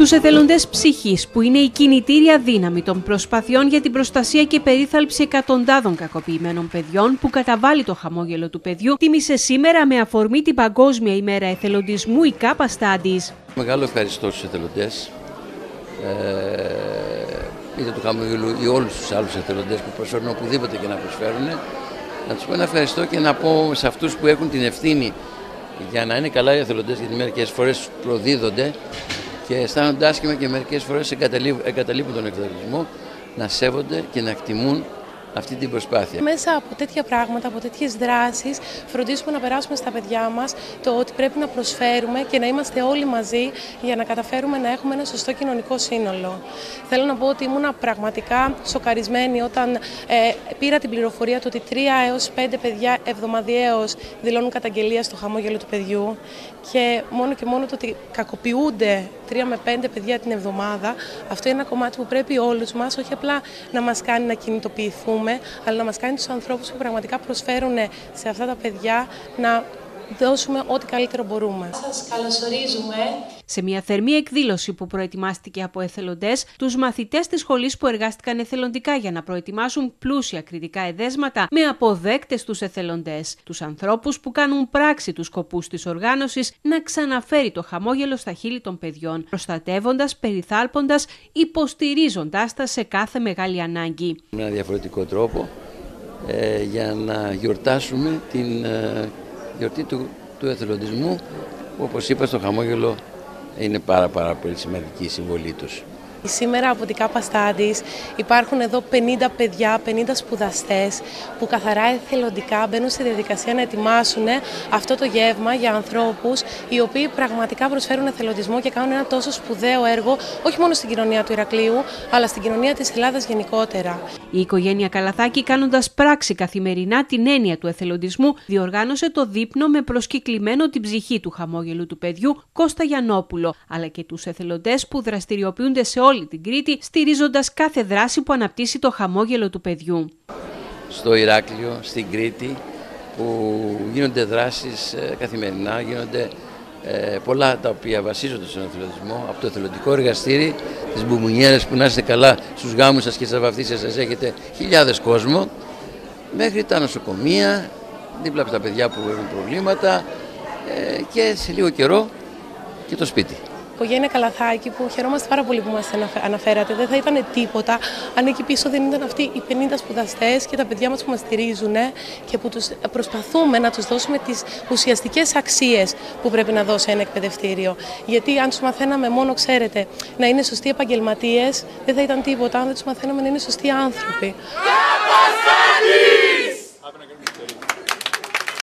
Τους εθελοντές ψυχής, που είναι η κινητήρια δύναμη των προσπαθειών για την προστασία και περίθαλψη εκατοντάδων κακοποιημένων παιδιών που καταβάλει το χαμόγελο του παιδιού, τίμησε σήμερα με αφορμή την Παγκόσμια ημέρα εθελοντισμού η ΚΑΠΑ Studies. Μεγάλο ευχαριστώ στους εθελοντές, είτε του χαμόγελου ή όλους τους άλλους εθελοντές που προσφέρουν οπουδήποτε και να προσφέρουν. Να τους πω ένα ευχαριστώ και να πω σε αυτούς που έχουν την ευθύνη για να είναι καλά οι εθελοντές, γιατί μερικές φορές προδίδονται και αισθάνονται άσχημα και μερικές φορές εγκαταλείπουν τον εθελοντισμό, να σέβονται και να εκτιμούν αυτή την προσπάθεια. Μέσα από τέτοια πράγματα, από τέτοιες δράσεις, φροντίσουμε να περάσουμε στα παιδιά μας το ότι πρέπει να προσφέρουμε και να είμαστε όλοι μαζί για να καταφέρουμε να έχουμε ένα σωστό κοινωνικό σύνολο. Θέλω να πω ότι ήμουνα πραγματικά σοκαρισμένη όταν πήρα την πληροφορία του ότι 3 έως 5 παιδιά εβδομαδιαίως δηλώνουν καταγγελία στο χαμόγελο του παιδιού και μόνο το ότι κακοποιούνται 3 με 5 παιδιά την εβδομάδα. Αυτό είναι ένα κομμάτι που πρέπει όλους μας όχι απλά να μας κάνει να κινητοποιηθούμε, αλλά να μας κάνει τους ανθρώπους που πραγματικά προσφέρουν σε αυτά τα παιδιά να δώσουμε ό,τι καλύτερο μπορούμε. Σας καλωσορίζουμε. Σε μια θερμή εκδήλωση που προετοιμάστηκε από εθελοντές, τους μαθητές της σχολής που εργάστηκαν εθελοντικά για να προετοιμάσουν πλούσια κριτικά εδέσματα με αποδέκτες τους εθελοντές, τους ανθρώπους που κάνουν πράξη τους σκοπούς της οργάνωσης να ξαναφέρει το χαμόγελο στα χείλη των παιδιών, προστατεύοντας, περιθάλποντας, υποστηρίζοντάς τα σε κάθε μεγάλη ανάγκη. Με ένα διαφορετικό τρόπο για να γιορτάσουμε την γιορτή του εθελοντισμού, που όπως είπα στο χαμόγελο είναι πάρα πολύ σημαντική η συμβολή τους. Σήμερα από την ΚΑΠΑ Studies υπάρχουν εδώ 50 παιδιά, 50 σπουδαστές που καθαρά εθελοντικά μπαίνουν στη διαδικασία να ετοιμάσουν αυτό το γεύμα για ανθρώπους οι οποίοι πραγματικά προσφέρουν εθελοντισμό και κάνουν ένα τόσο σπουδαίο έργο όχι μόνο στην κοινωνία του Ηρακλείου αλλά στην κοινωνία της Ελλάδας γενικότερα. Η οικογένεια Καλαθάκη, κάνοντας πράξη καθημερινά την έννοια του εθελοντισμού, διοργάνωσε το δείπνο με προσκεκλημένο την ψυχή του χαμόγελου του παιδιού Κώστα Γιαννόπουλο, αλλά και τους εθελοντές που δραστηριοποιούνται σε όλη την Κρήτη, στηρίζοντας κάθε δράση που αναπτύσσει το χαμόγελο του παιδιού. Στο Ηράκλειο, στην Κρήτη, που γίνονται δράσεις καθημερινά, γίνονται πολλά τα οποία βασίζονται στον εθελοντισμό, από το εθελοντικό εργαστήρι, τις μπουμουνιέρες που να είστε καλά στους γάμους σας και στις βαφτίσεις σας έχετε χιλιάδες κόσμο, μέχρι τα νοσοκομεία, δίπλα από τα παιδιά που έχουν προβλήματα και σε λίγο καιρό και το σπίτι. Η οικογένεια Καλαθάκη, που χαιρόμαστε πάρα πολύ που μας αναφέρατε, δεν θα ήταν τίποτα αν εκεί πίσω δεν ήταν αυτοί οι 50 σπουδαστές και τα παιδιά μας που μας στηρίζουν και που προσπαθούμε να τους δώσουμε τις ουσιαστικές αξίες που πρέπει να δώσει ένα εκπαιδευτήριο. Γιατί αν τους μαθαίναμε μόνο, ξέρετε, να είναι σωστοί επαγγελματίες, δεν θα ήταν τίποτα αν δεν τους μαθαίναμε να είναι σωστοί άνθρωποι.